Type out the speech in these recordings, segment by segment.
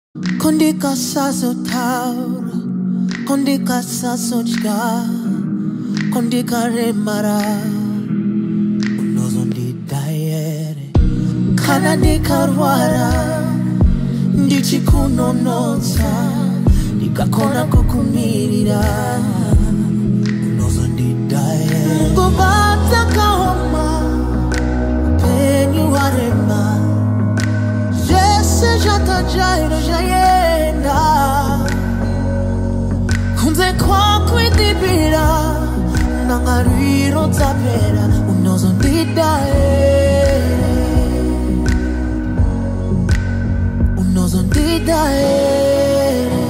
Kondika saso tauro, kondika saso chika, kondika remara, unozondi dayere, kanandika rwara, ndichi kunonotsa, nikakona kukumirira, unozondi dayere. Mungu bata kahoma, penyu warema, Jesse jata jairo jayenda, kunze kwa kwidibira, nangariro tapera, unozondi dayere, unozondi dayere.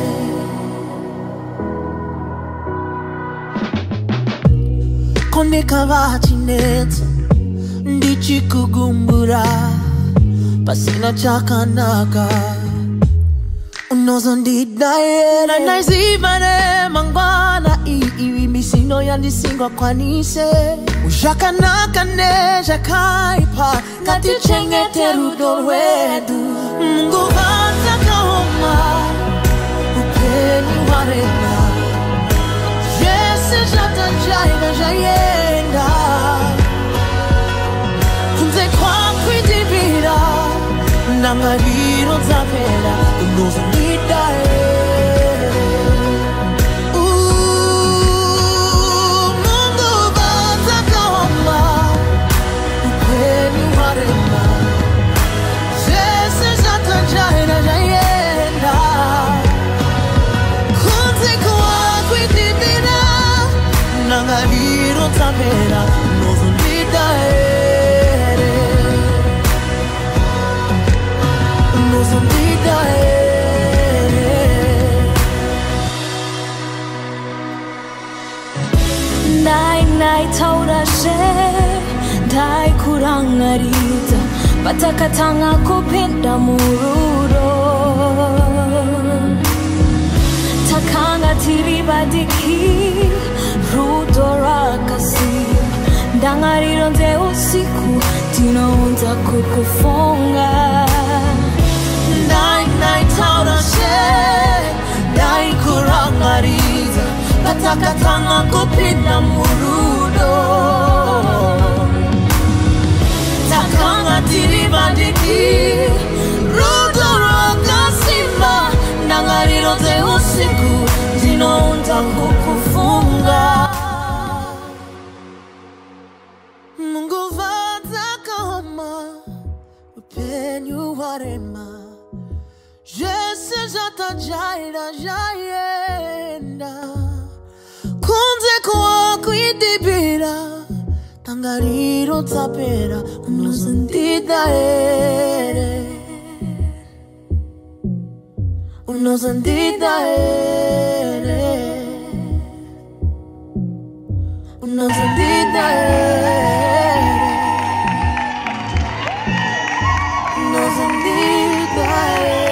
Kondika vachinetsa, ndichi kugumbura, pasina chakanaka, unozondi dayere. Naizivane mangwana iwi misino yandisingwa kwanise, ujakanaka neja kaipa, kati chengete rudo wedu. Mungu vata kahoma, upeni warena, Jesse jata jaina jayenda, kunze kwa kwidibira, nangariro zapera, unozondi dayere. Mungu bata kahoma, upeni warema, Jesse jata jaina jayenda, kunze kwa kwidibira, nangariro zapera, unozondi dayere, unozondi dayere. Nai taura she, dai kurangarita, patakatanga kupinda mururo, takanga tiribadiki, rudorakasi, dangariro nze usiku, tinaunza kukufunga. Nai taura she, dai kurangarita, patakatanga kupinda murudo, takanga tiribadiki, rudorakasima, dangariro nze usiku, tinaunza kukufunga. Mungu vata kahoma, upenyu warema, Jesse jata jaira jayenda, kunze kwa kwidibira, tangariro tapera, unozondi dayere, unozondi dayere, unozondi dayere, unozondi dayere.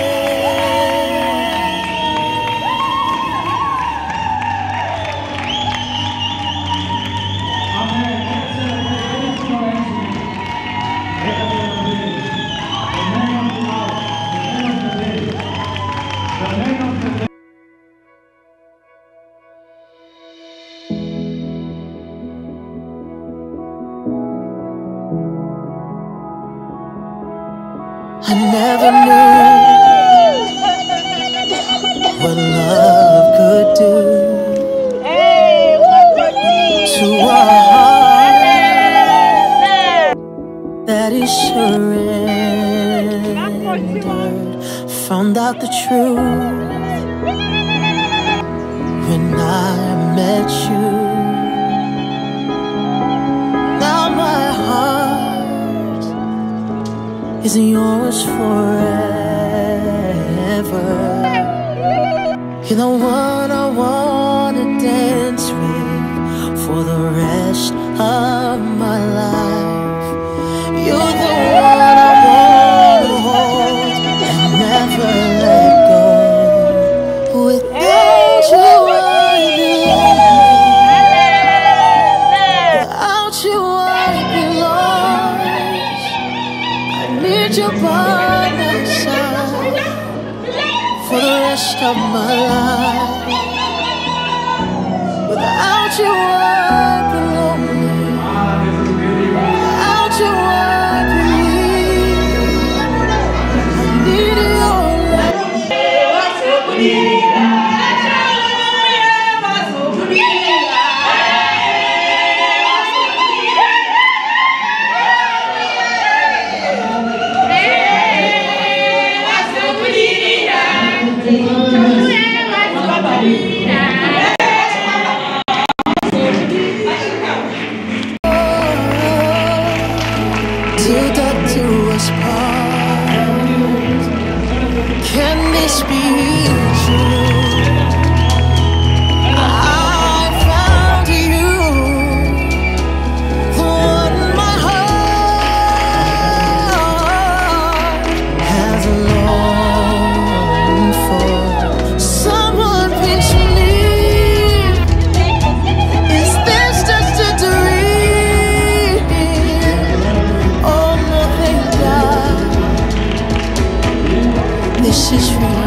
I never knew what love could do to a heart that is surrendered. Found out the truth when I met you. Now my heart is yours forever. You're the one I wanna dance with for the rest of my life. You're the one I wanna hold and never let go. Without you I'd be lonely. Without you I'd be lost. I need you by my side rest of my life. Without you, I'd be lonely. Without you, I'd be weak. I need your love. Till death do us part. Can this be true? I found you, the one my heart has longed for. Someone pinch me. Is this just a dream? Oh no, thank God, this is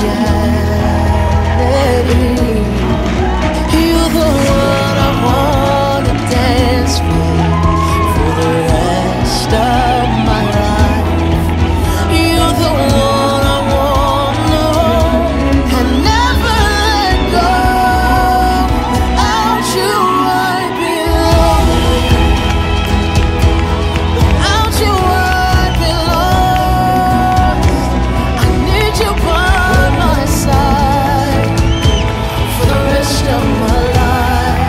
reality. You're the one I wanna dance with for the rest of my life. You're the one I wanna hold and never let go. Without you, I'd be lonely. Without you, I'd be lost. I need you by my side for the rest of my life.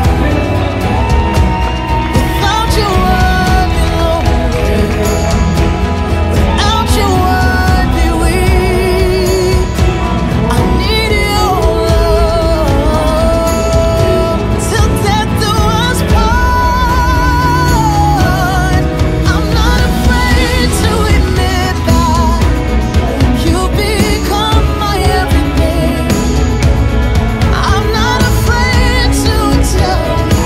Without you, I'd be lonely. Without you, I'd be weak. I need your love till death do us part. I'm not afraid to admit that you become my everything. I'm not afraid to tell you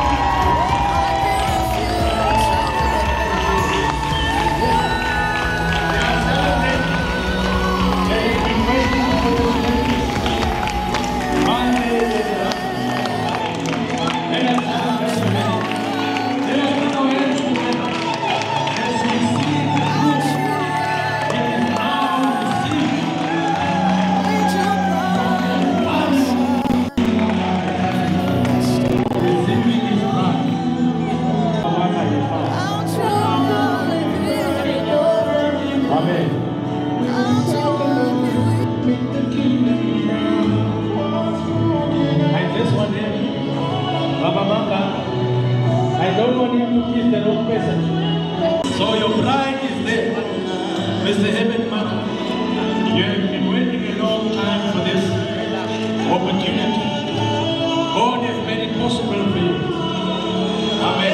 And this one here, Baba Maka, I don't want you to kiss the wrong person. So your bride is there, Mr. Heaven Maka. You have been waiting a long time for this opportunity. God has made it possible for you. Amen.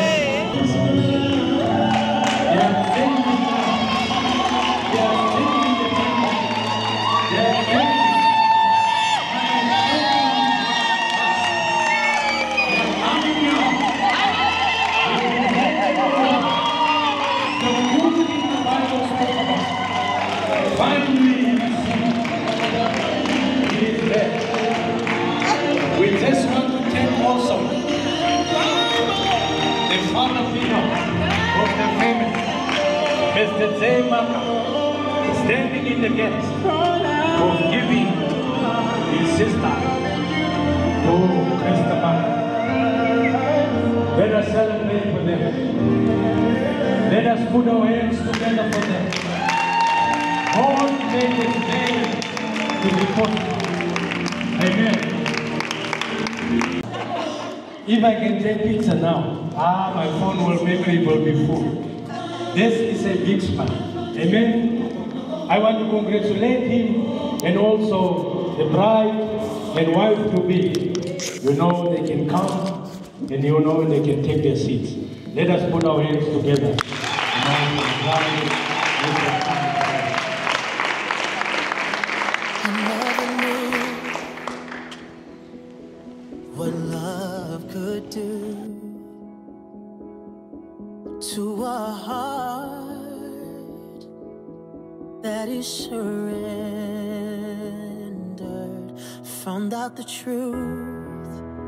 They are singing the time. They are singing the time. They are singing. Finally, he is there. We just want to thank also the father figure of the family, Mr. Zay Maka, standing in the gap of giving his sister to Krista Maka. Let us celebrate for them. Let us put our hands together for them. God made this day to be possible. Amen. If I can take picture now, my phone memory will be full. This is a big smile. Amen. I want to congratulate him and also the bride and wife to be. You know they can come and you know they can take their seats. Let us put our hands together. I never knew what love could do to a heart that is surrendered found out the truth.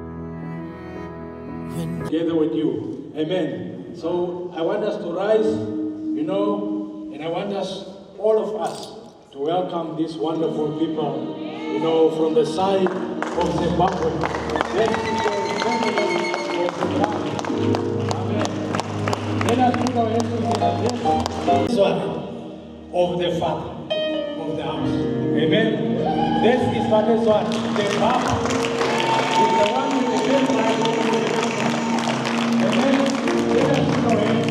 Together with you. Amen. So I want us to rise, and I want us, all of us, to welcome these wonderful people, from the side of Zimbabwe. Let us put our hands together. This one of the Father of the house. Amen. This is Father's one. The Father is the one with the best life. Amen. Let us put our hands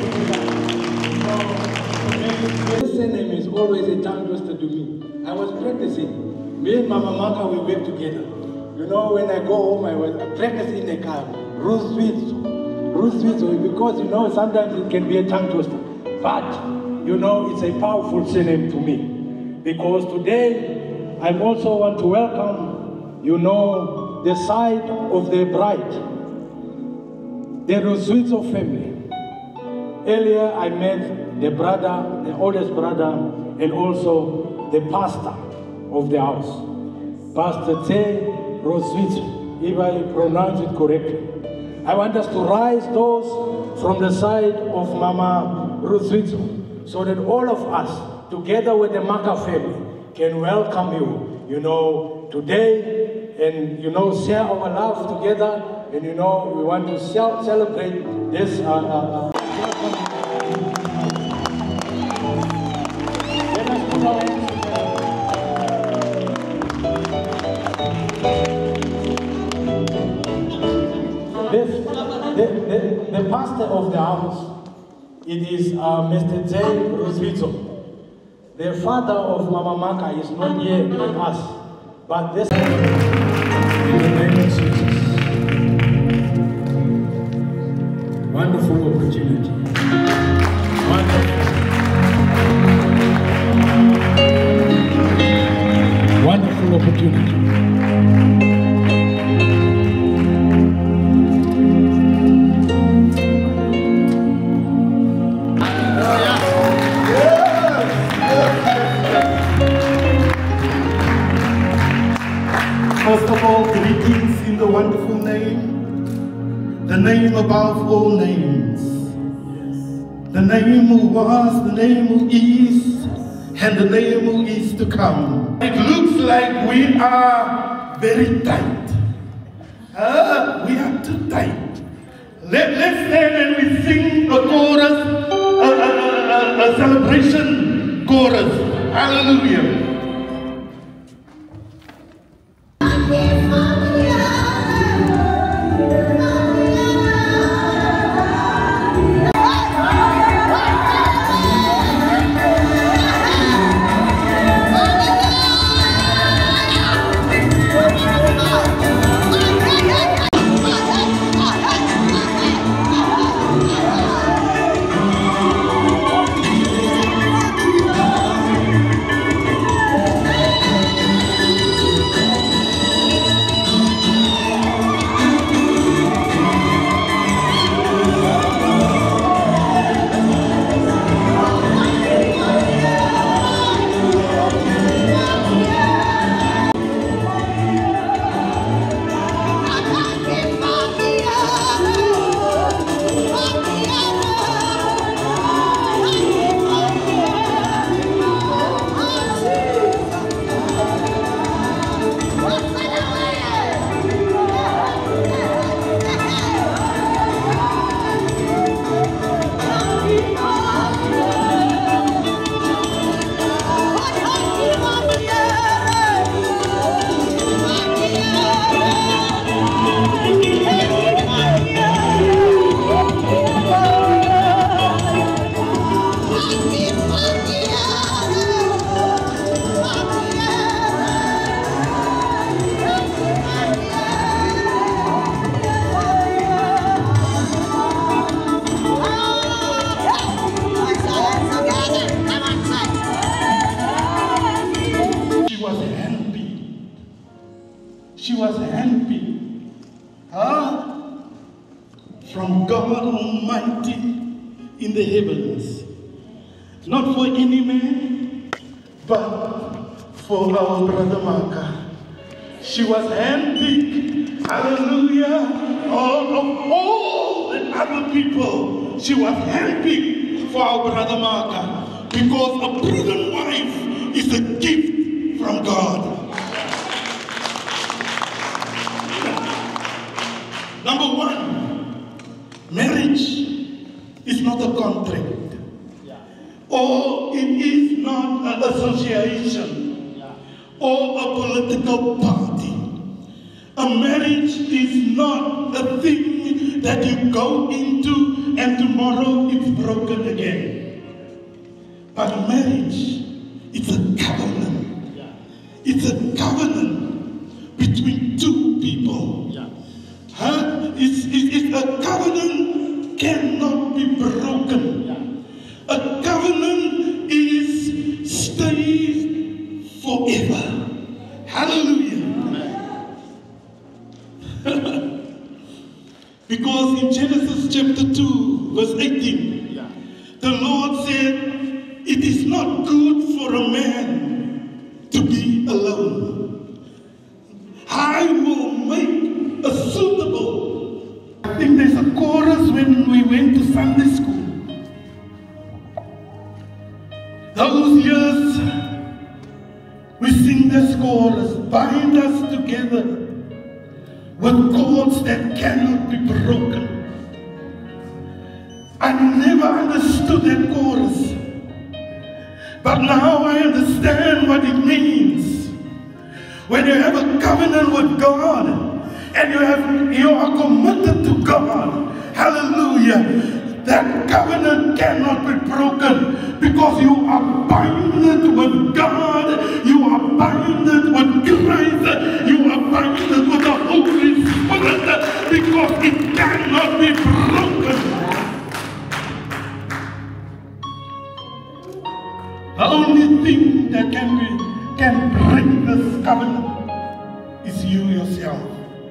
together. This name is always a tongue twister to me. I was practicing. Me and Mama Maka, we work together. When I go home, I was practicing in the car. Ruth Switzo, because sometimes it can be a tongue twister. But it's a powerful surname to me. Because today, I also want to welcome, the side of the bride, the Ruswitzo family. Earlier, I met the brother, the oldest brother, and also the pastor of the house, Pastor Te Ruswitzo, if I pronounce it correctly. I want us to rise those from the side of Mama Ruswitzo, so that all of us, together with the Maka family, can welcome you, today, and, share our love together, and, we want to celebrate this. Let us put our hands together. The pastor of the house, it is Mr. J. Ruswitzo. The father of Mama Maka is not here with us, but this in the name of Jesus. Wonderful opportunity. Wonderful opportunity. First of all, greetings in the wonderful name, the name above all names, the name who was, the name who is, and the name who is to come. It looks like we are very tight. We are too tight. Let's stand and we sing a chorus, a celebration chorus. Hallelujah. She was handpicked from God Almighty in the heavens, not for any man, but for our brother Maka. She was handpicked, hallelujah, out of all the other people. She was handpicked for our brother Martha, because a prudent wife is a gift from God. Number one, marriage is not a contract. Or it is not an association or a political party. A marriage is not a thing that you go into and tomorrow it's broken again. But marriage is a covenant. It's a covenant between two people. It's a covenant cannot be broken. A covenant is stays forever. Hallelujah. Because in Genesis chapter 2, verse 18, the Lord said, it is not good for a man to be alone. I will make a suitable. I think there's a chorus when we went to Sunday school. Those years, we sing this chorus, bind us together with cords that cannot be broken. I never understood that chorus, but now I understand what it means. When you have a covenant with God, and you are committed to God, hallelujah, that covenant cannot be broken because you are binded with God, you are binded with Christ, you are binded with the Holy Spirit because it cannot be broken. The only thing that can break this covenant is you yourself.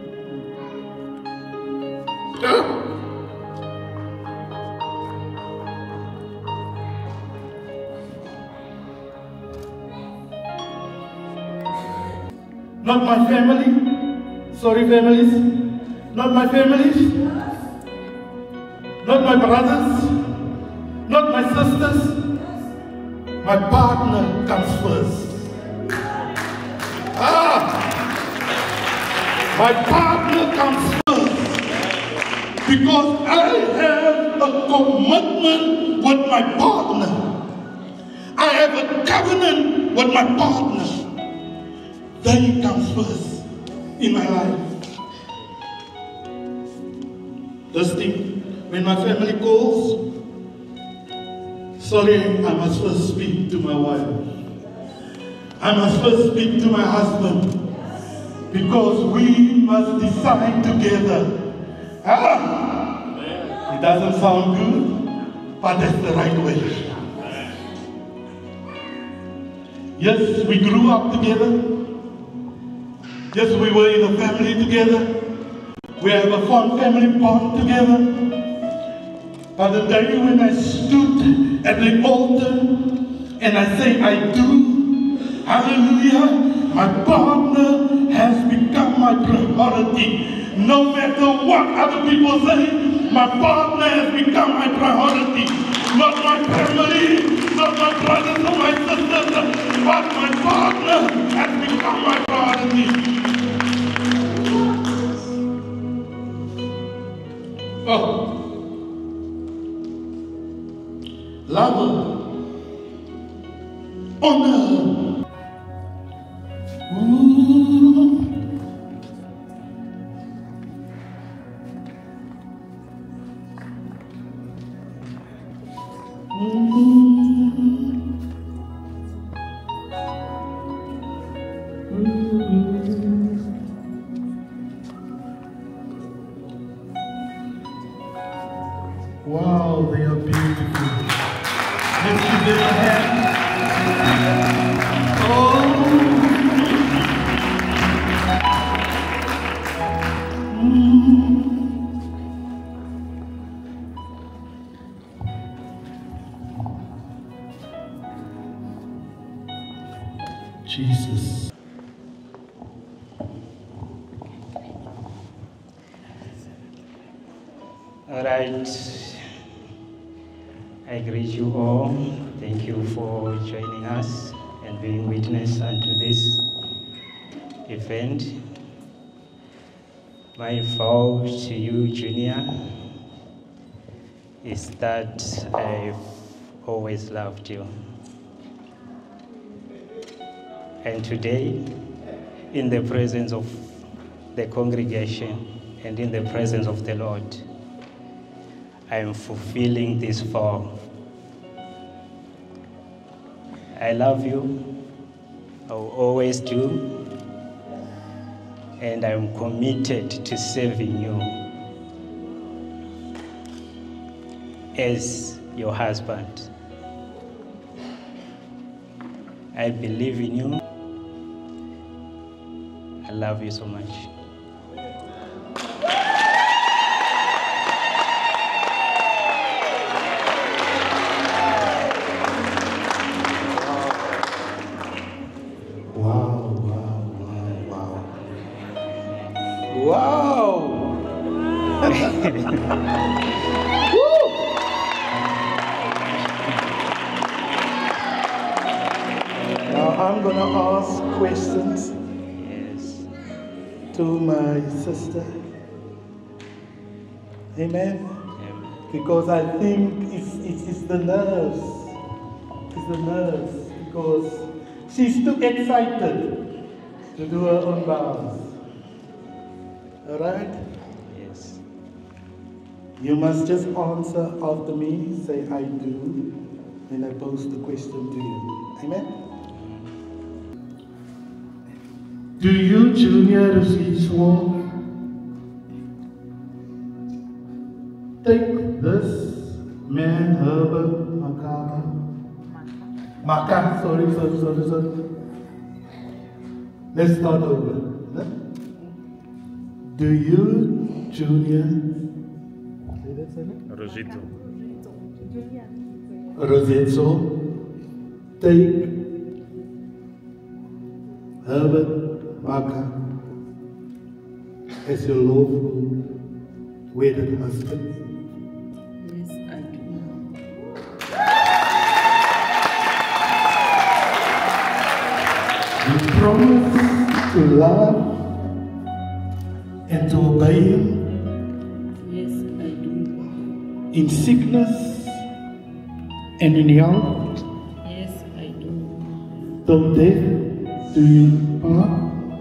Not my family. Sorry, families. Not my families. Not my brothers. Not my sisters. My partner comes first. My partner comes first. Because I have a commitment with my partner. I have a covenant with my partner. He comes first in my life. This thing, when my family calls, sorry, I must first speak to my wife. I must first speak to my husband. Because we must decide together. It doesn't sound good, but that's the right way. Yes, we grew up together. Yes, we were in a family together. We have a fond family bond together. But the day when I stood at the altar and I say I do, hallelujah, my partner has become my priority. No matter what other people say, my partner has become my priority. Not my family, not my brothers or my sisters, but my partner has become my priority. Oh, love, honor. Ooh. Alright, I greet you all. Thank you for joining us and being witness unto this event. My vow to you, Junior, is that I've always loved you. And today, in the presence of the congregation and in the presence of the Lord, I am fulfilling this vow. I love you, I will always do, and I am committed to serving you as your husband. I believe in you. I love you so much. Now I'm going to ask questions to my sister. Amen? Because I think it's the nerves. It's the nerves. Because she's too excited to do her own vows. Alright? Yes. You must just answer after me, say I do, and I pose the question to you. Amen? Do you, Junior Rosicwa, take this man, Herbert Maka, sorry. Let's start over. Do you, Junior Rosicwa, take Herbert Maka as your lawful wedded husband? Yes, I do. You promise to love and to obey him? Yes, I do. In sickness and in health? Yes, I do. Till death do you part?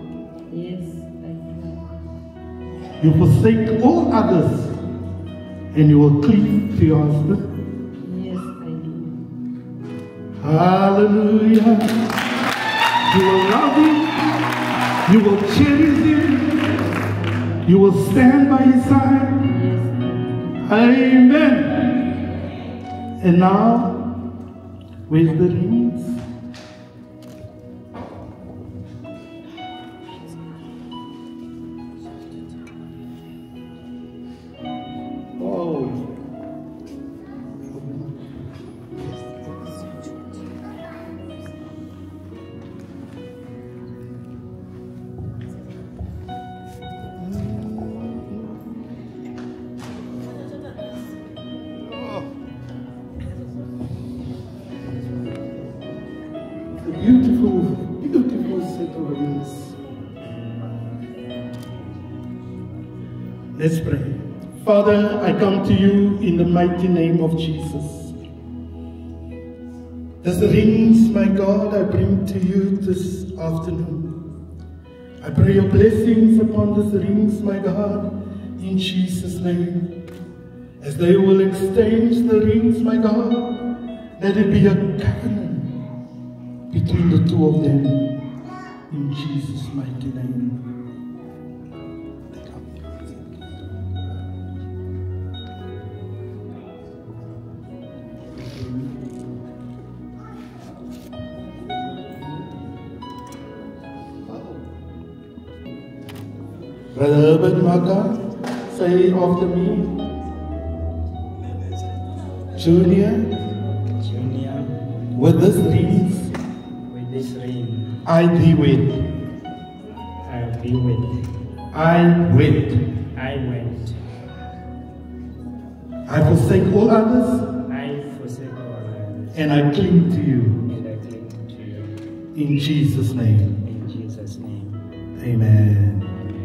You forsake all others and you will cleave to your husband? Yes, I do. Hallelujah. You will love him. You will cherish him. You will stand by his side. Yes, Amen. And now, where's the rings? Beautiful set of rings. Let's pray. Father, I come to you in the mighty name of Jesus. These rings, my God, I bring to you this afternoon. I pray your blessings upon these rings, my God, in Jesus' name. As they will exchange the rings, my God, let it be a covenant between the two of them, in Jesus' mighty name. Brother Herbert Maka, say after me. Junior, with this rings, I thee wed. I thee wed. I wed. I wed. I forsake all others. I forsake all others. And I cling to you. And I cling to you. In Jesus' name. In Jesus' name. Amen.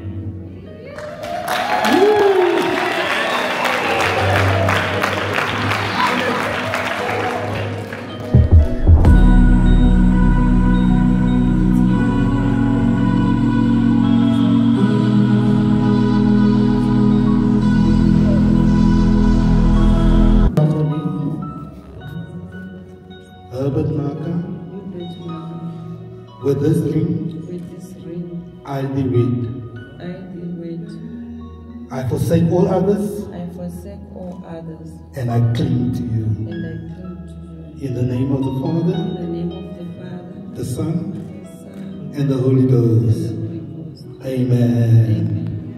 With this ring, I thee wed. I forsake all others. And I cling to you. In the name of the Father, the Son, and the Holy Ghost. Amen.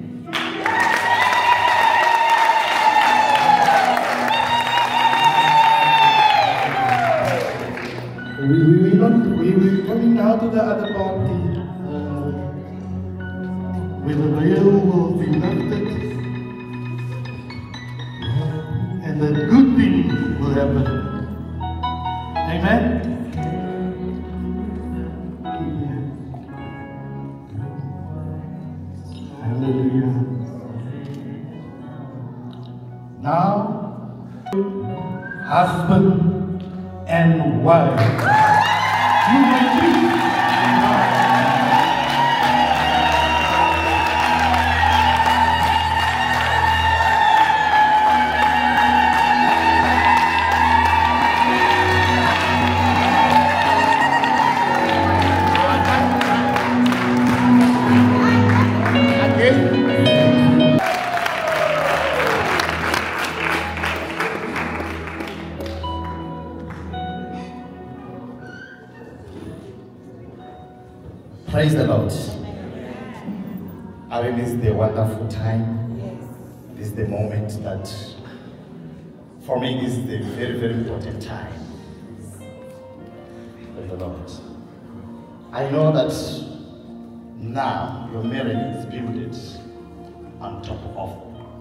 We will be coming now to the other party where the veil will be lifted and the good thing will happen. Amen? Hallelujah. Now, husband and wife. You may be. Praise the Lord. I mean, this is the wonderful time. This is the moment that, for me, this is the very, very important time. Praise the Lord. I know that now your marriage is built on top of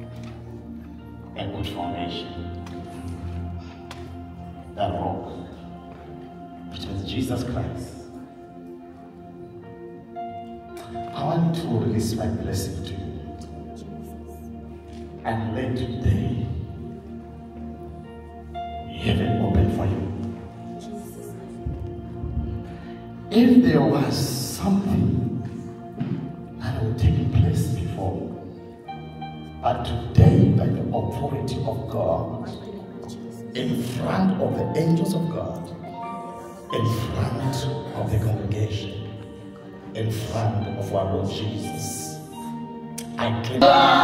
a good foundation. The rock, which is Jesus Christ. I want to release my blessing to you and let today heaven open for you. If there was something that would take place before, but today by the authority of God, in front of the angels of God, in front of the congregation, in front of our Lord Jesus, I claim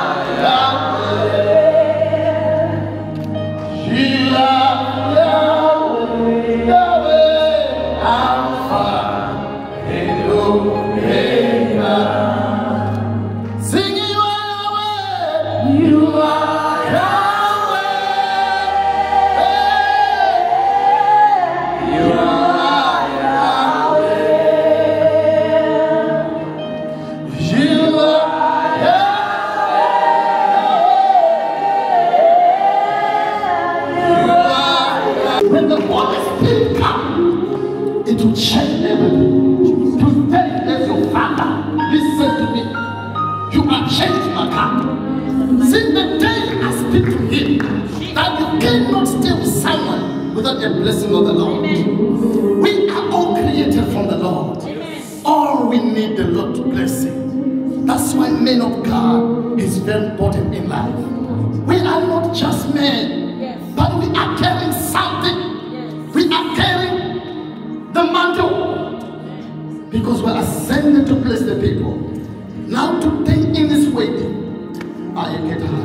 without the blessing of the Lord. Amen. We are all created from the Lord. Amen. All we need the Lord to bless him. That's why men of God is very important in life. We are not just men, yes, but we are carrying something. Yes. We are carrying the mantle because we are ascended to bless the people. Now today in this wedding, I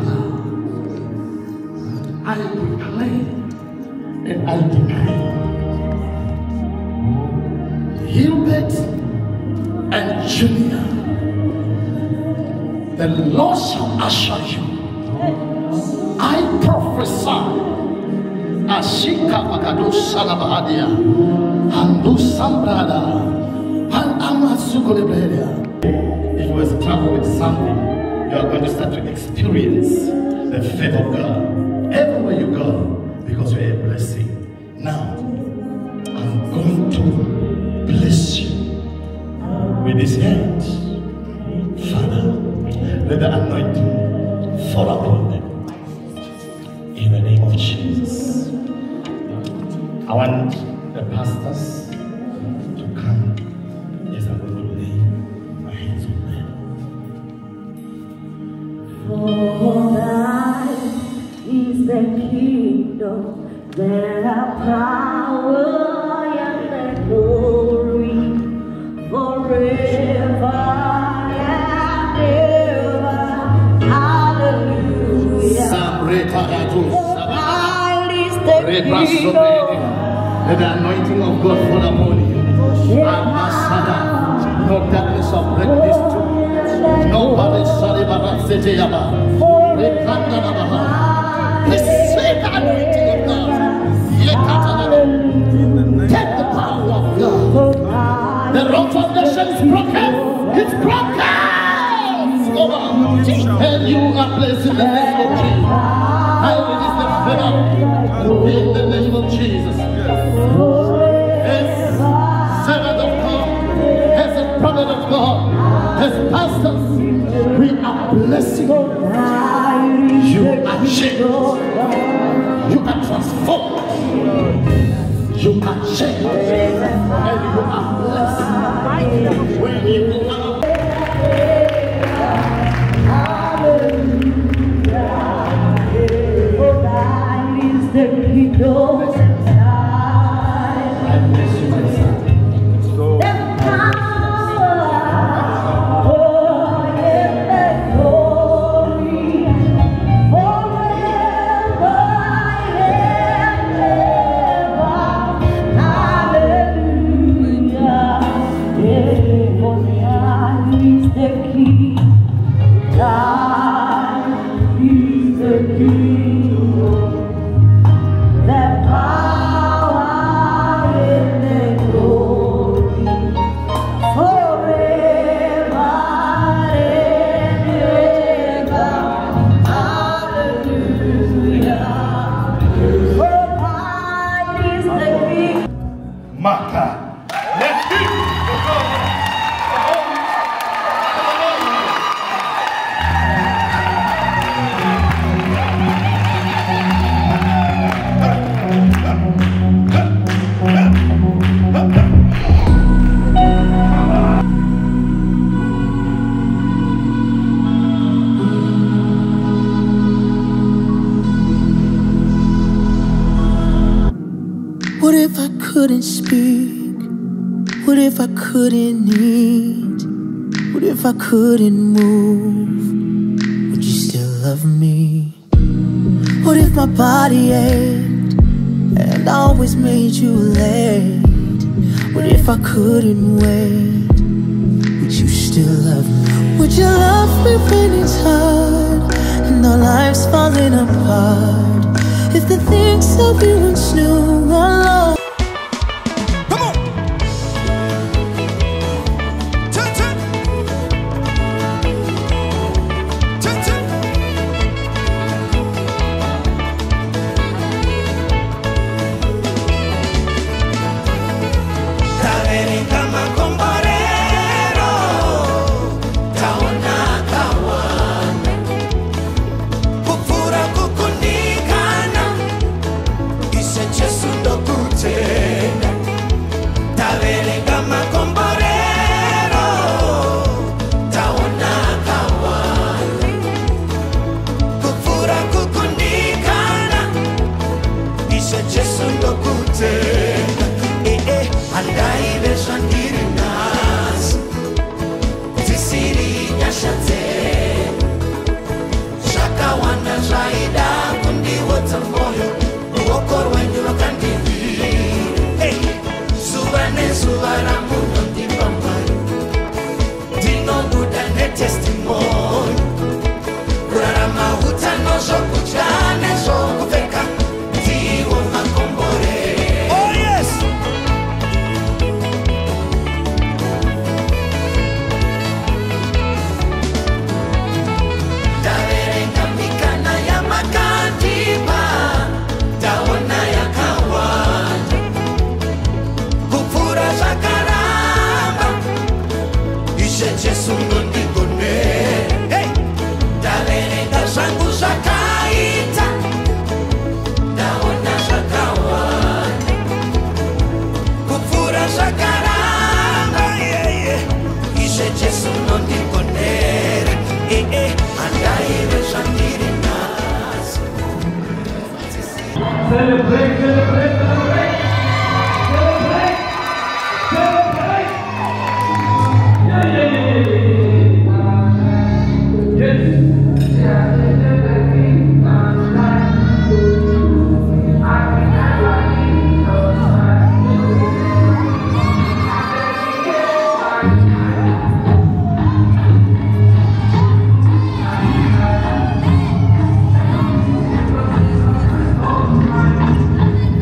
declare and I decree, Hilbert and Junior, the Lord shall usher you. I prophesy, Ashika Makado Salabahadia, Handu Sambrada, Panamasukolebedia. If you are struggling with something, you are going to start to experience the favor of God everywhere. his hand. Father, let the anointing fall upon them. In the name of Jesus. I want the pastors to come as I'm going to lay my hands on them. For thine is the kingdom, there are power and the glory forever and ever. Hallelujah. For thine is the kingdom. Let the anointing of God fall upon you. No darkness shall break this truth. Nobody shall ever say the same anointing of God. Take the power of God. The wrong foundation is broken. It's broken. And you are placed in the name of Jesus. I release the feather in the name of Jesus. As servant of God, as a prophet of God, as pastors, we are blessing. You are changed. You are transformed. You are changed. And you are blessed. When you are the kingdom. What if I couldn't speak? What if I couldn't eat? What if I couldn't move? Would you still love me? What if my body ached and I always made you late? What if I couldn't wait? Would you still love me? Would you love me when it's hard and our lives falling apart? If the things that we once knew are lost. Come on! Turn, turn! Turn, turn! Taveri kama komborero, taona kawana, kufura kukunikana, ise Jesu ndo kute. Celebrate, celebrate, celebrate. Celebrate. Celebrate. Yeah. Yes.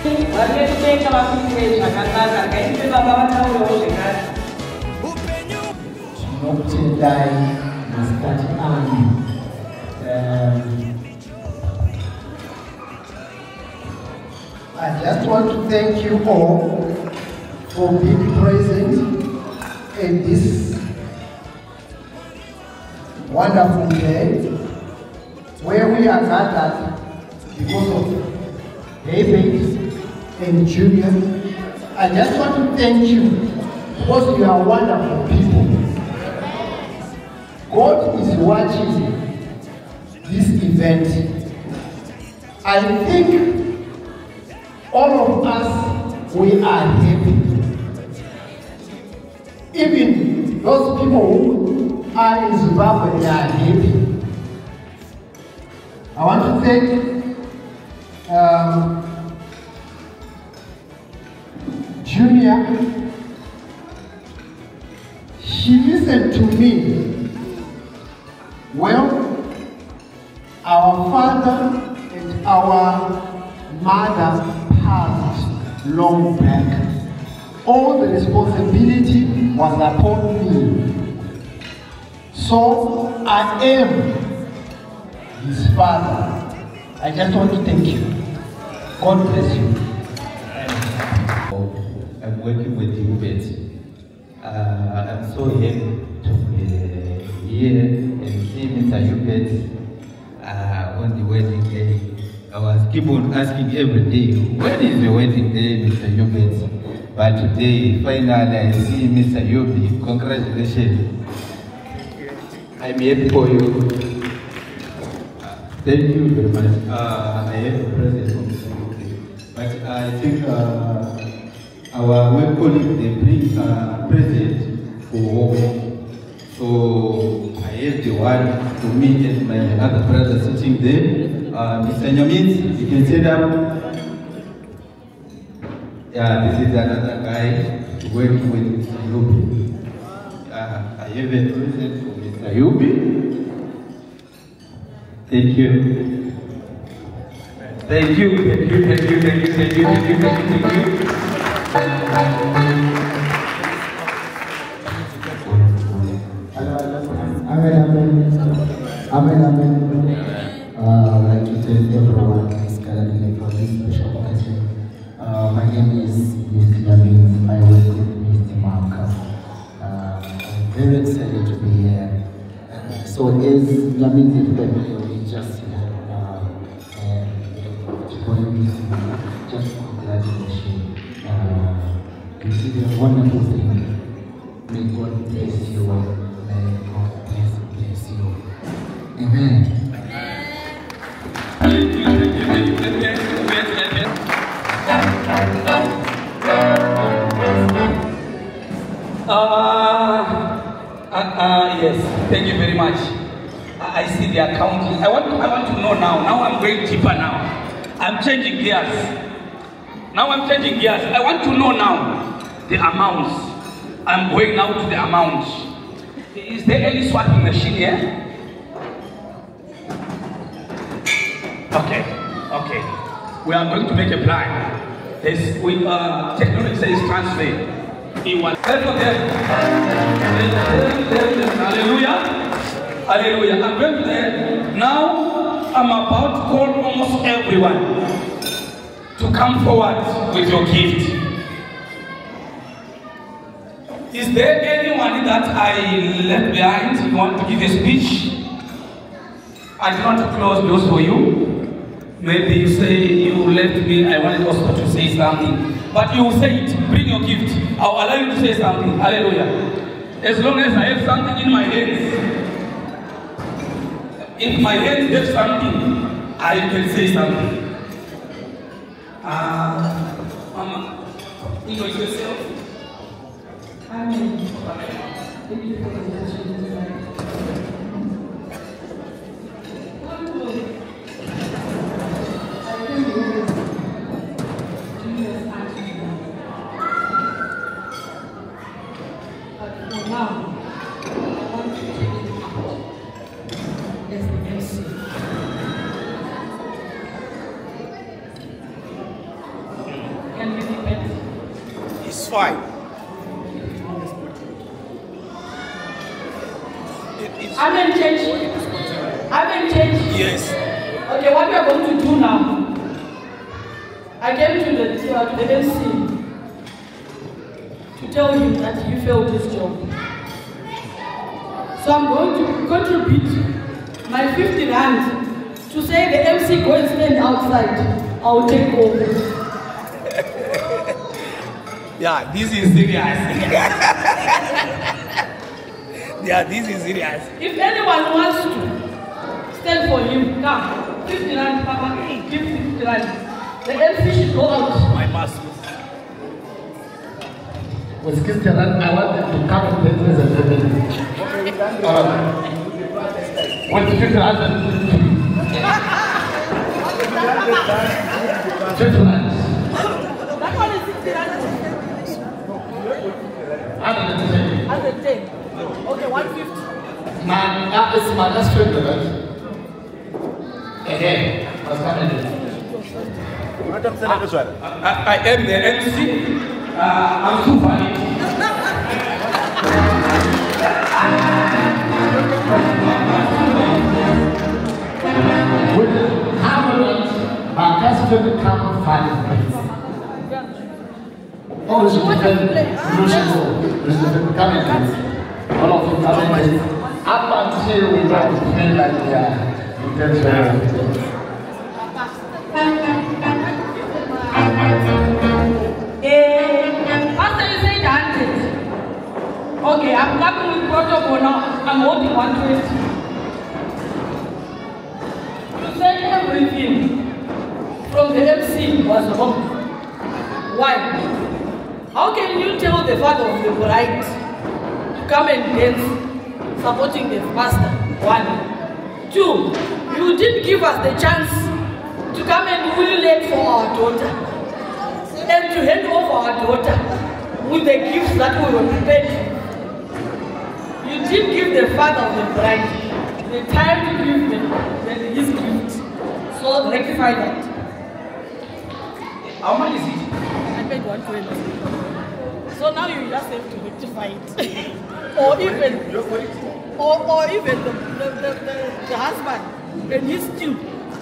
I just want to thank you all for being present in this wonderful day where we are gathered because of David and Julian. I just want to thank you because you are wonderful people. God is watching this event. I think all of us, we are happy. Even those people who are in Zimbabwe, they are happy. I want to thank Junior. She listened to me. Well, our father and our mother passed long back. All the responsibility was upon me. So I am his father. I just want to thank you. God bless you. I'm working with you, Betty. I'm so happy to be here and see Mr. Hubert on the wedding day. I was keep on asking every day, when is the wedding day, Mr. Hubert? But today, finally, I see Mr. Hubert. Congratulations. I'm happy for you. Thank you very much. I have a present from Mr. Hubert. But I think our work colleague, they bring a present for home. So I have the one for me and my other brother sitting there. Mr. Nyamins, you can sit up. Yeah, this is another guy working with Mr. Yubi. I have a present for Mr. Yubi. Thank you. Thank you, thank you, thank you, thank you, thank you, thank you, thank you. Amen. I'd like to thank everyone who is gathering for this special occasion. My name is Mr. Yamin. I work with Mr. Marka. I'm very excited to be here. So as Yamin is family, just just congratulations. You did a wonderful thing. May God bless you. May God bless you. Amen. Yes, thank you very much. I see the accounting. I want to know now. Now I'm going deeper now. I'm changing gears. Now I'm changing gears. I want to know now the amounts. I'm going now to the amounts. Is there any swapping machine here? Okay. We are going to make a plan. Technology says transfer. Hallelujah. I'm going to there. Now I'm about to call almost everyone to come forward with your gift. Is there anyone that I left behind? You want to give a speech? I do want to close doors for you. Maybe you say you left me, I wanted also to say something. But you say it, bring your gift. I'll allow you to say something. Hallelujah. As long as I have something in my hands. If my hands have something, I can say something. Mama, enjoy yourself. Amen. Thank you for the invitation tonight. fine. Haven't changed. Haven't changed. Yes. Okay, what we are going to do now? I came to the MC to tell him that he failed his job. So I'm going to contribute my 50 rand to say the MC go and stand outside. I'll take over. Yeah, this is serious. Yeah, this is serious. If anyone wants to stand for him, come. 50 rand, Papa, give 50 rand. The MC should go out. My master. With Christian, I want them to come and present the family. With 50 rand. 50 rand. That one is 60 rand. 110. Okay, 150. That is my last 50 rand. Again, what's coming? I am the MC. I'm too funny. With Hamlet, my last 50 come 5 minutes. Oh, this is the coming. All of them coming. Up until we don't feel like we are intentional. After you say 100, okay, I'm coming with protocol now. I'm holding 120. You said everything from the MC was wrong. Why? How can you tell the father of the bride to come and dance supporting the pastor? 1. 2, you didn't give us the chance to come and willate for our daughter and to hand over our daughter with the gifts that we were prepared. You did give the father of the bride the time to give them his gift. So rectify that. How much is it? I paid 120. So now you just have to rectify it. or even the husband and his stew.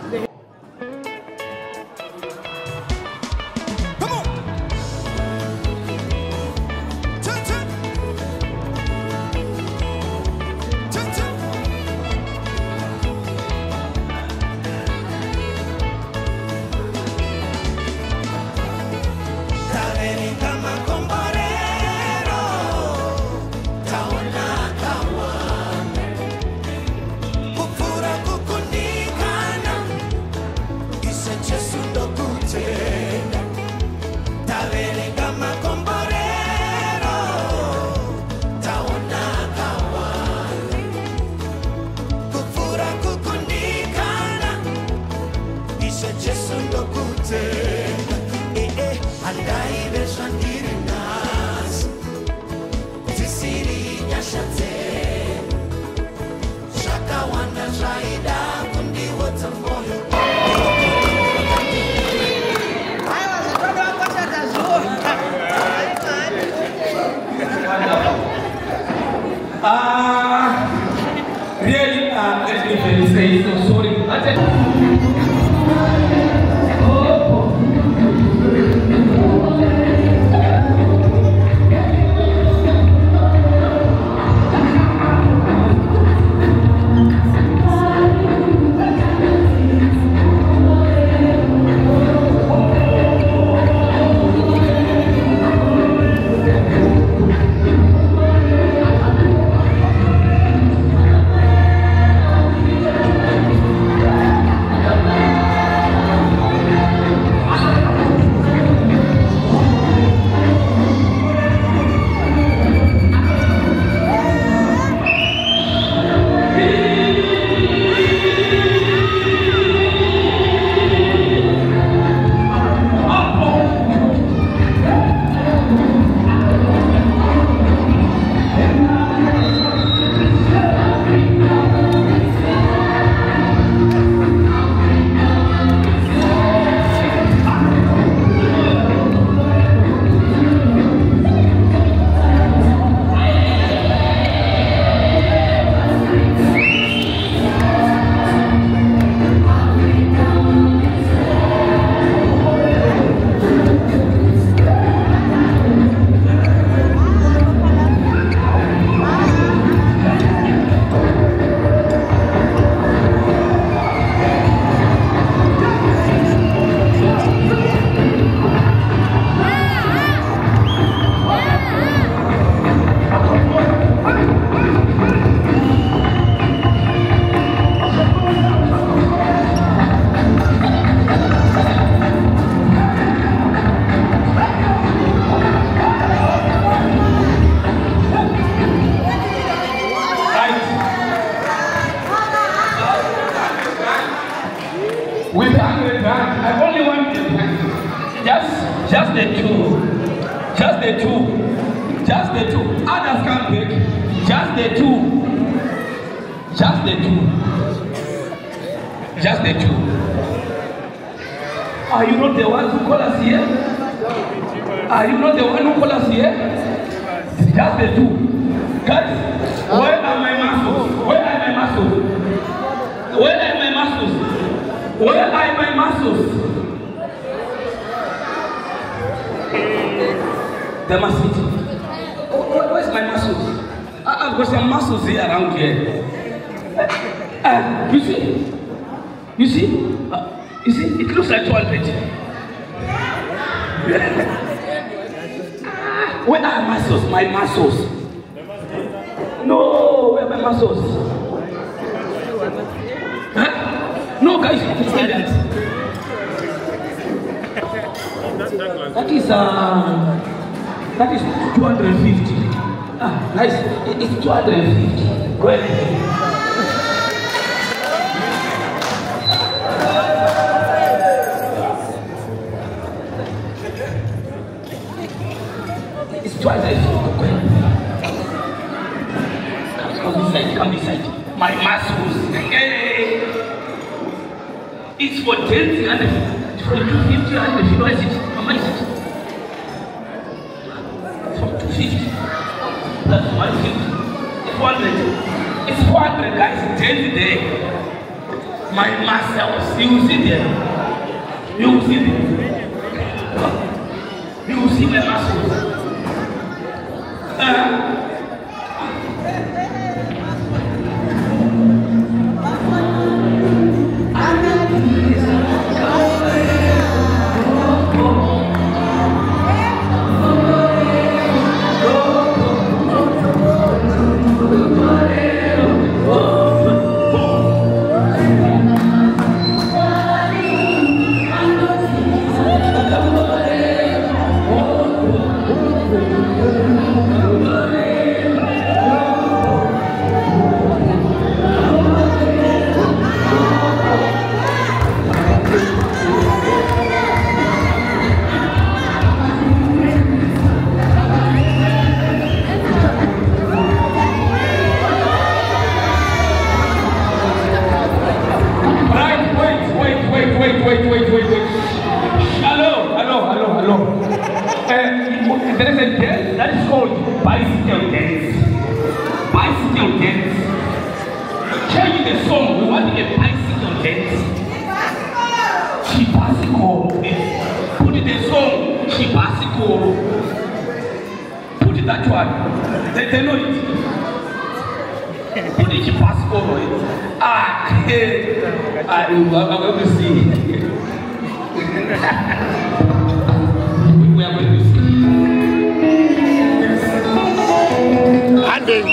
Really, let me say so sorry. with 100 rand. I only want the just the two. Just the two. Just the two. Others can't pick. Just the two. Just the two. Just the two. Are you not the one who call us here? Are you not the one who call us here? Just the two. Guys, where are my muscles? Where are my muscles? Where are my muscles? Where are my muscles? They must be. Where's my muscles? I've got some muscles here around here. You see? You see? You see? It looks like 200. Where are muscles? My muscles. No, where are my muscles? Huh? No, guys, it's like that. That is 250. Nice. It's 250. Go ahead. It's 250. Come this side. My muscles. It's for 10 and for 250 and if you know it. How much is it? From 250. That's 150. It's 400. It's 400 guys. 10 a day. My muscles. You will see them. You will see them. You will see my muscles. There is a dance that is called bicycle dance. Bicycle dance. Change the song. We want a bicycle dance. She bicycle. Put the song. She bicycle. Put that one. They know it. Put it. She bicycle. I'm going to see. We are going to see. Ade.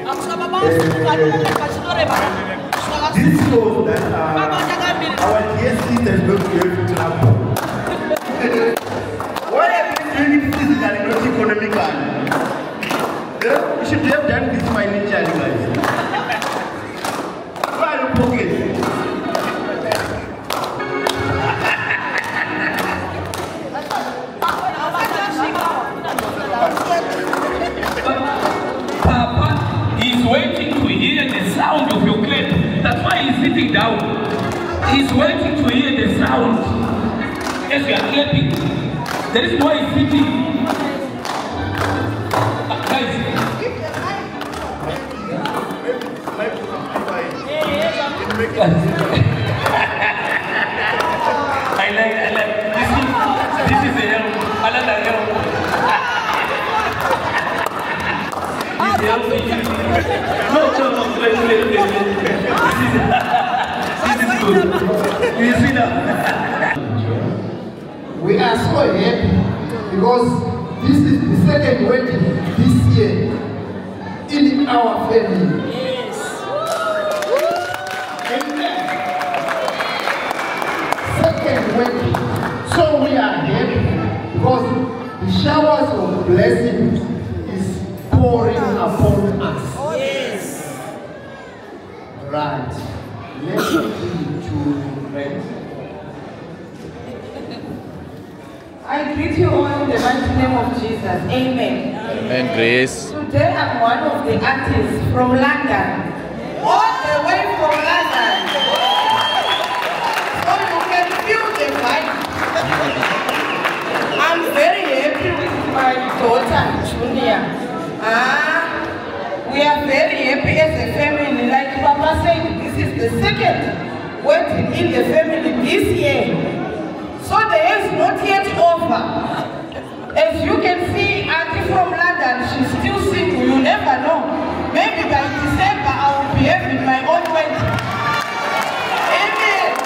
This shows that our dear sisters don't be able to travel. Why are we doing it physically, not economically? We should have done this financially, guys. Why are you pocket? Papa is waiting to hear the sound of your clap. That's why he's sitting down. He's waiting to hear the sound as you are clapping. That is why he's sitting. Guys. I like. This is a hell. I like that hell. No, please. This is good. You see that? We are so happy because this is the second wedding this year in our family. Yes. Amen. Second wedding. So we are happy because the showers of blessings is pouring upon us. Yes. Right. Let's do friends. I greet you all in the mighty name of Jesus. Amen. Amen, Grace. Today I'm one of the artists from London. All the way from London. So you can feel the vibe. I'm very happy with my daughter, Junior. We are very happy as a family. Like Papa said, this is the second wedding in the family this year. So the year is not yet over. As you can see, Auntie from London, she's still single. You never know. Maybe by December I will be having my own wedding. Amen.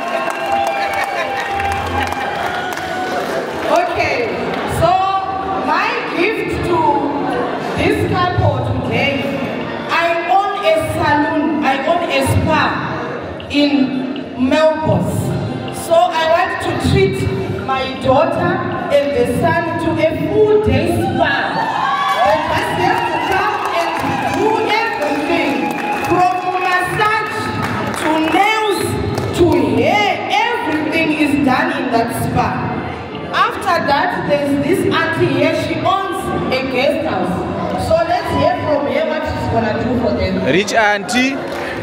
Okay, so my gift to this couple today, I own a salon, I own a spa in Melbourne. So I want to treat my daughter and the son to a full day spa. They just have to come and do everything from massage to nails to hair. Everything is done in that spa. After that, there's this auntie here. She owns a guest house. So let's hear from her what she's gonna do for them. Rich auntie.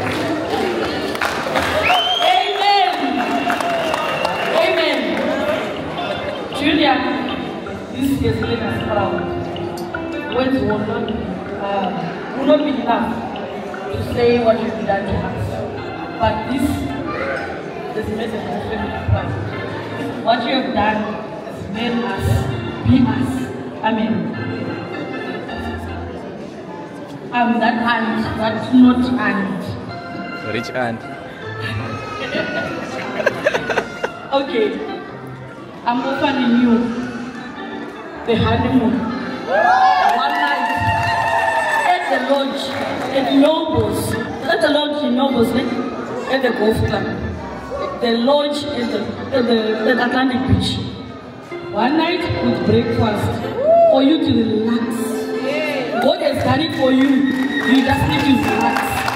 Julia, this has made us proud. Words will not be enough to say what you've done to us. But this has made us very proud. What you have done has made us be us. Amen. I'm that aunt, but not aunt. Rich aunt. Okay. I'm offering you the honeymoon. One night at the lodge at Nobles. Not the lodge in Nobles, at the golf club. The lodge at the Atlantic Beach. One night with breakfast for you to relax. God has done it for you. You just need to relax.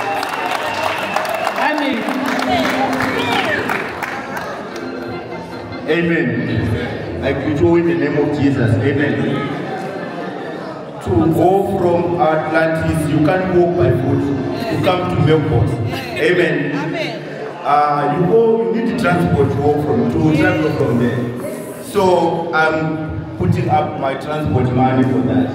Amen. Amen. I greet you in the name of Jesus. Amen. To go from Atlantis, you can't walk by foot. You come to Melbourne. Amen. You need transport to travel from there. So I'm putting up my transport money for that.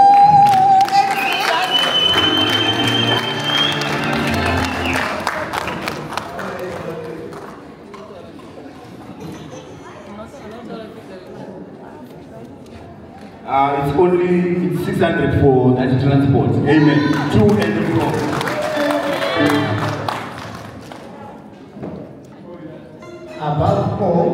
It's 600 for that transport. Amen. To and from. Above all,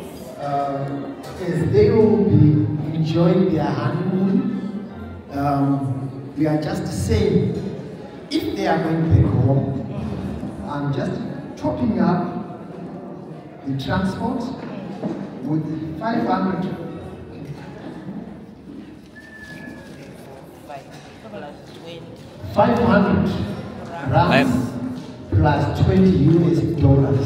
as they will be enjoying their honeymoon, we are just saying, if are going back home. I'm just topping up the transport with 500. 500 rands plus 20 US dollars.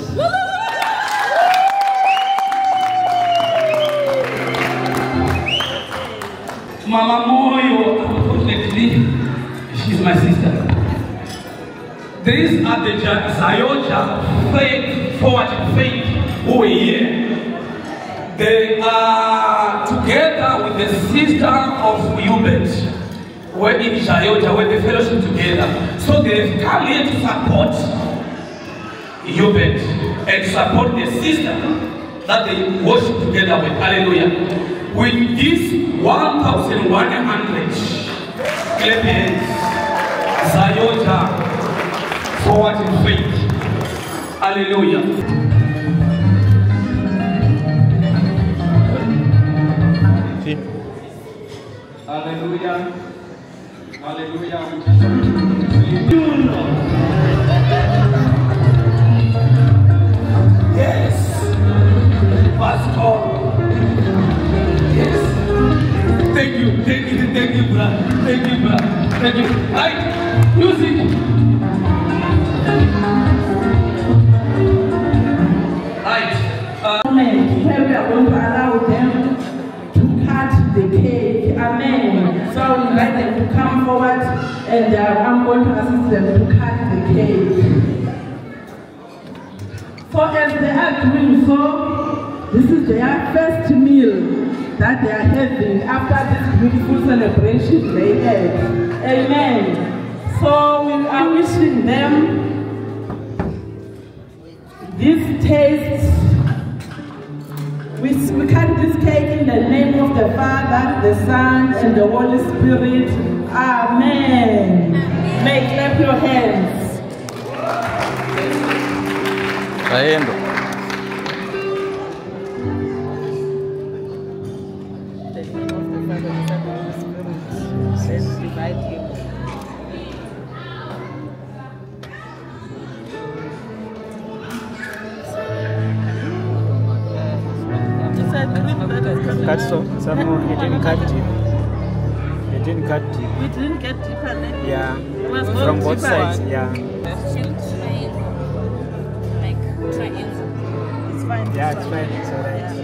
Mama Moyo, unfortunately, she's my sister. These are the Zayoja Faith Forward Faith who are here. They are together with the sister of Hubert. We're in Zayoja, we're the fellowship together. So they've come here to support Hubert and support the sister that they worship together with. Hallelujah. With this 1,100 clap hands, Zayoja Forward in Faith. Hallelujah. Hallelujah. Hallelujah. Yes. Pastor. Yes. Thank you, brother. Thank you, brother. Thank you. Right. Music. Right. Amen. Here we are going to allow them to cut the cake. Amen. So I would like them to come forward and I'm going to assist them to cut the cake. So as they are doing so, this is their first meal that they are having after this beautiful celebration they had. Amen. So we are wishing them this taste. We cut this cake in the name of the Father, the Son, and the Holy Spirit. Amen. May clap your hands. Traendo. The name of the Father, the Son, and the Holy Spirit. Let's divide him. Cut some more. It didn't cut deep. It didn't cut deep. We didn't get deeper then? Yeah. It was From both sides, yeah. It's fine. Yeah, it's fine. It's alright.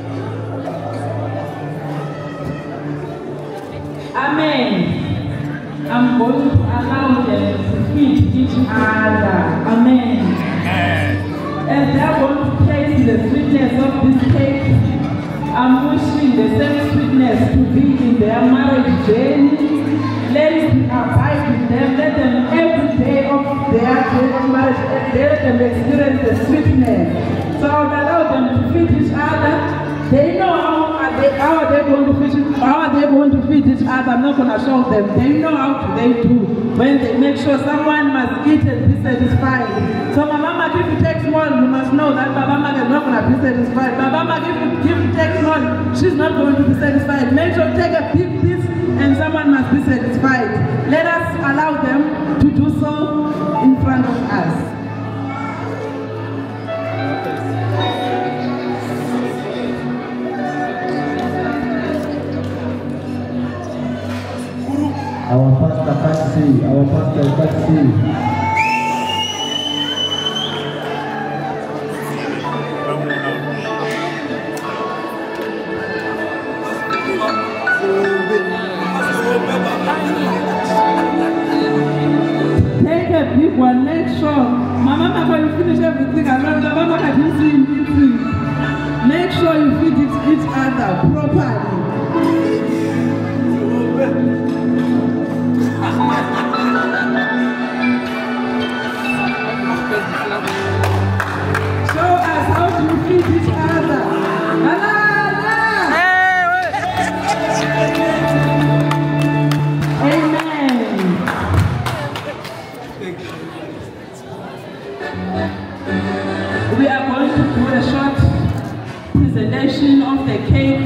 Amen. I'm going to allow them to feed each other. Amen. As they are going to taste the sweetness of this cake, I'm wishing the same sweetness to be in their marriage journey. Let it abide with them. Let them every day of their marriage, let them experience the sweetness. So I would allow them to feed each other. They know how are they going to feed each other. I'm not going to show them. They know how they do. When they make sure someone must eat and be satisfied. So my mama, if you take small, you must know that my mama is not going to be satisfied. My mama, if you take small, she's not going to be satisfied. Make sure you take a big piece and someone must be satisfied. Let us allow them to do so in front of us. Our pastor can't see. Our pastor can't see. Take a big one, make sure. My mama, when you finish everything, I love the mama can see eating. Make sure you feed each other properly. Show us how to feed each other. Amen. We are going to do a short presentation of the cake.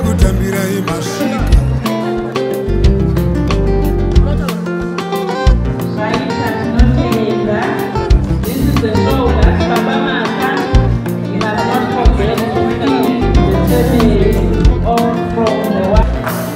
kutambirai masvika. This is the show that Papa Maka, you have not forget to see all from the one.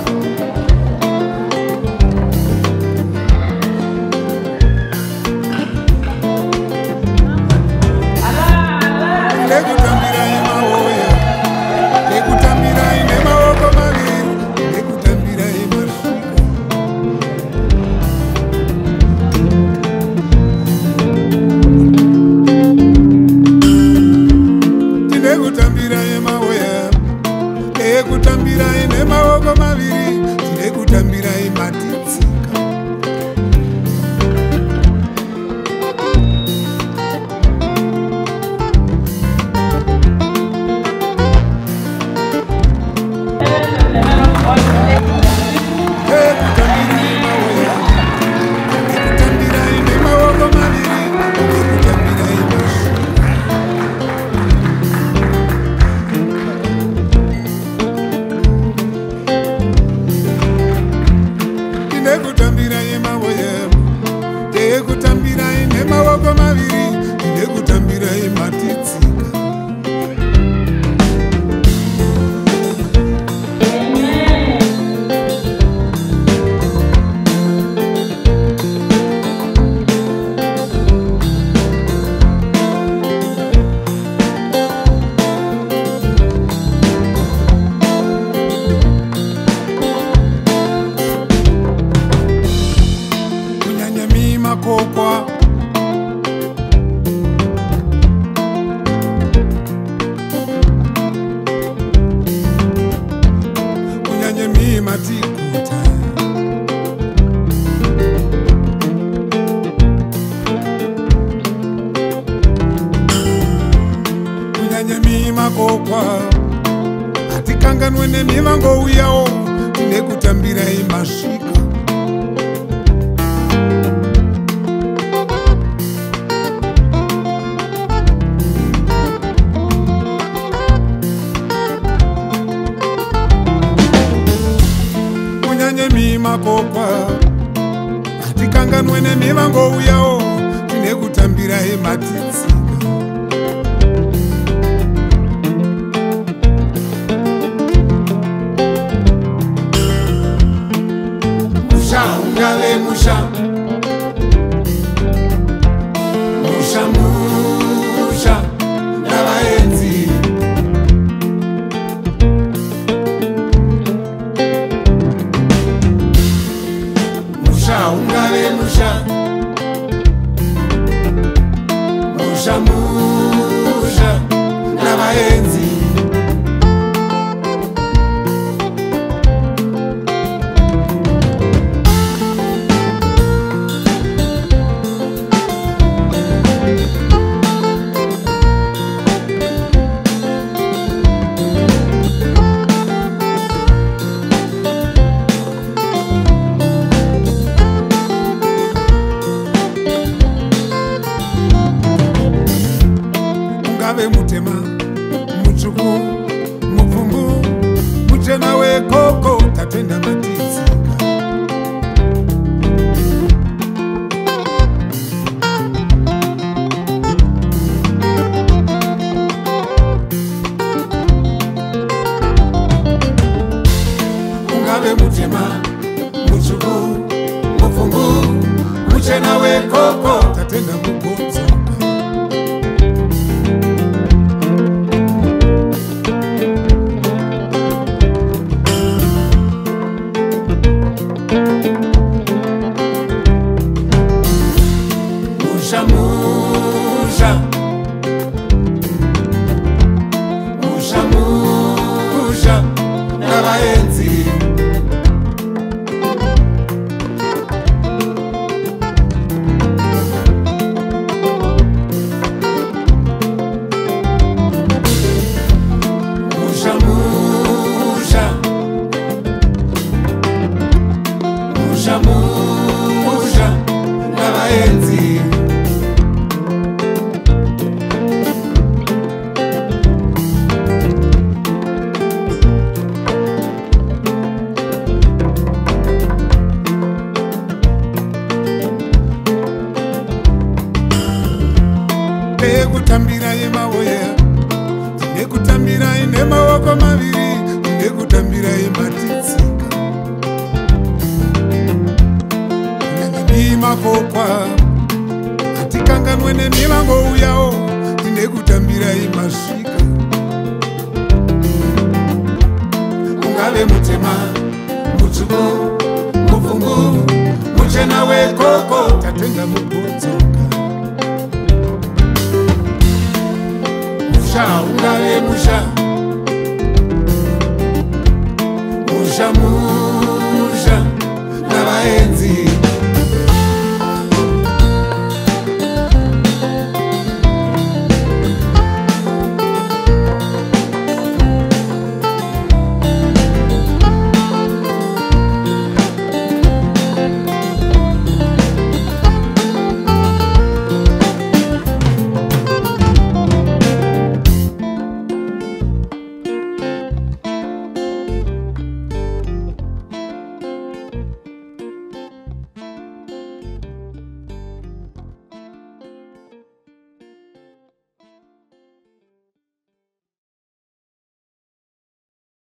Atikanganwe nemivango uyawo tine kutambirai masvika. Kunyanye mimakokwa atikanganwe nemivango uyawo tine kutambirai matitsi. Ungave musha, musha musha, navaenzi. Musha ungave musha, musha musha, navaenzi. Mutema, mutsvuku, mupfumbu, muchena wekoko, tatenda matitsika. Ungave mutema, mutsvuku, mupfumbu, muchena wekoko, tatenda mubonzo. Musha musha, musha musha, navaenzi. vakokwa hatikanganwe nemivango uyawo tine kutambirai masvika ungave mutema mutsvuku mupfumbu muchena wekoko tatenga mubotsoka musha ungave musha musha